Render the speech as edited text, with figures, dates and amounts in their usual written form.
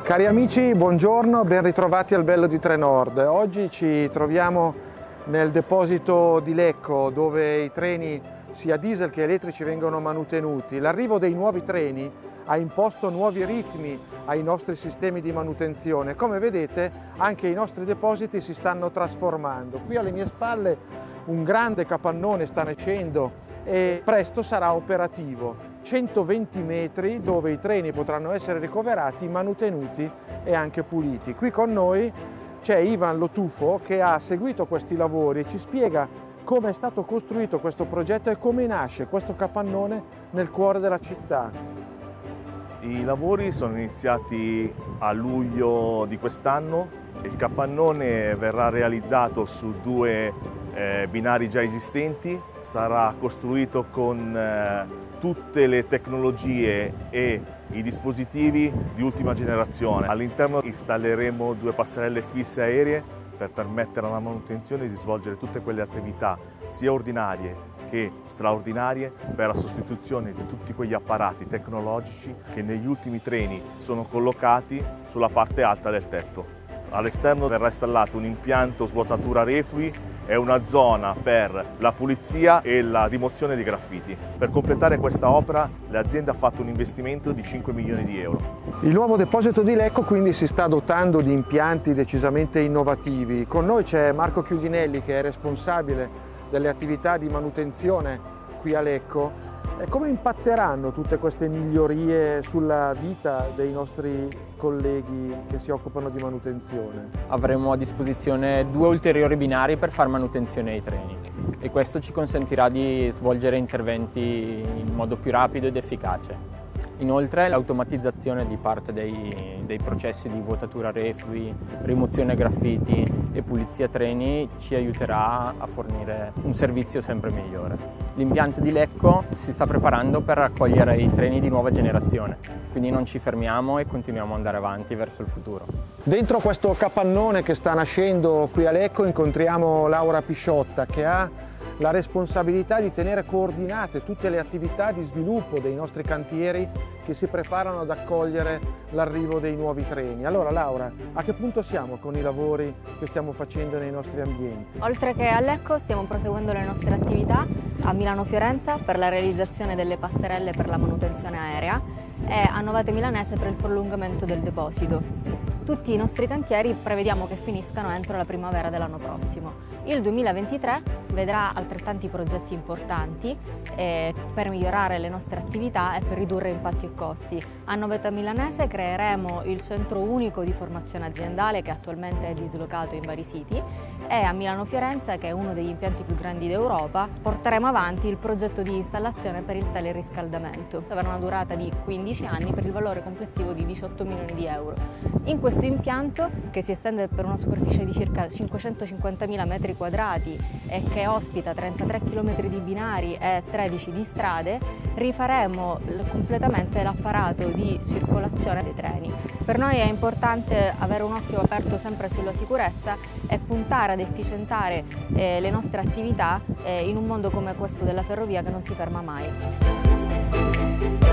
Cari amici, buongiorno, ben ritrovati al Bello di Trenord. Oggi ci troviamo nel deposito di Lecco, dove i treni sia diesel che elettrici vengono manutenuti. L'arrivo dei nuovi treni ha imposto nuovi ritmi ai nostri sistemi di manutenzione. Come vedete, anche i nostri depositi si stanno trasformando. Qui alle mie spalle un grande capannone sta nascendo e presto sarà operativo. 120 metri dove i treni potranno essere ricoverati, manutenuti e anche puliti. Qui con noi c'è Ivan Lotufo che ha seguito questi lavori e ci spiega come è stato costruito questo progetto e come nasce questo capannone nel cuore della città. I lavori sono iniziati a luglio di quest'anno. Il capannone verrà realizzato su due binari già esistenti, sarà costruito con tutte le tecnologie e i dispositivi di ultima generazione. All'interno installeremo due passerelle fisse aeree per permettere alla manutenzione di svolgere tutte quelle attività sia ordinarie che straordinarie per la sostituzione di tutti quegli apparati tecnologici che negli ultimi treni sono collocati sulla parte alta del tetto. All'esterno verrà installato un impianto svuotatura reflui e una zona per la pulizia e la rimozione di graffiti. Per completare questa opera l'azienda ha fatto un investimento di 5 milioni di euro. Il nuovo deposito di Lecco quindi si sta dotando di impianti decisamente innovativi. Con noi c'è Marco Chiudinelli che è responsabile delle attività di manutenzione qui a Lecco. Come impatteranno tutte queste migliorie sulla vita dei nostri colleghi che si occupano di manutenzione? Avremo a disposizione due ulteriori binari per fare manutenzione ai treni e questo ci consentirà di svolgere interventi in modo più rapido ed efficace. Inoltre l'automatizzazione di parte dei processi di vuotatura reflui, rimozione graffiti e pulizia treni ci aiuterà a fornire un servizio sempre migliore. L'impianto di Lecco si sta preparando per accogliere i treni di nuova generazione, quindi non ci fermiamo e continuiamo ad andare avanti verso il futuro. Dentro questo capannone che sta nascendo qui a Lecco incontriamo Laura Pisciotta che ha la responsabilità di tenere coordinate tutte le attività di sviluppo dei nostri cantieri che si preparano ad accogliere l'arrivo dei nuovi treni. Allora Laura, a che punto siamo con i lavori che stiamo facendo nei nostri ambienti? Oltre che a Lecco stiamo proseguendo le nostre attività a Milano-Fiorenza per la realizzazione delle passerelle per la manutenzione aerea e a Novate Milanese per il prolungamento del deposito. Tutti i nostri cantieri prevediamo che finiscano entro la primavera dell'anno prossimo. Il 2023 vedrà altrettanti progetti importanti per migliorare le nostre attività e per ridurre impatti e costi. A Novate Milanese creeremo il centro unico di formazione aziendale che attualmente è dislocato in vari siti e a Milano-Firenze, che è uno degli impianti più grandi d'Europa, porteremo avanti il progetto di installazione per il teleriscaldamento. Avrà una durata di 15 anni per il valore complessivo di 18 milioni di euro. In questo impianto, che si estende per una superficie di circa 550.000 metri quadrati e che ospita 33 km di binari e 13 di strade, rifaremo completamente l'apparato di circolazione dei treni. Per noi è importante avere un occhio aperto sempre sulla sicurezza e puntare ad efficientare le nostre attività in un mondo come questo della ferrovia che non si ferma mai.